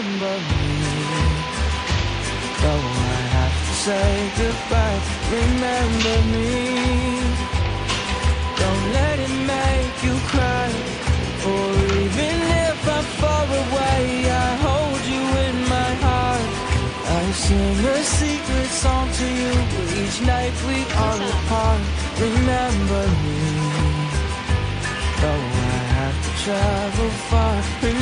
remember me. Though I have to say goodbye, remember me. Don't let it make you cry, or even if I'm far away, I hold you in my heart. I sing a secret song to you each night we are apart. Remember me. Though I have to travel far, remember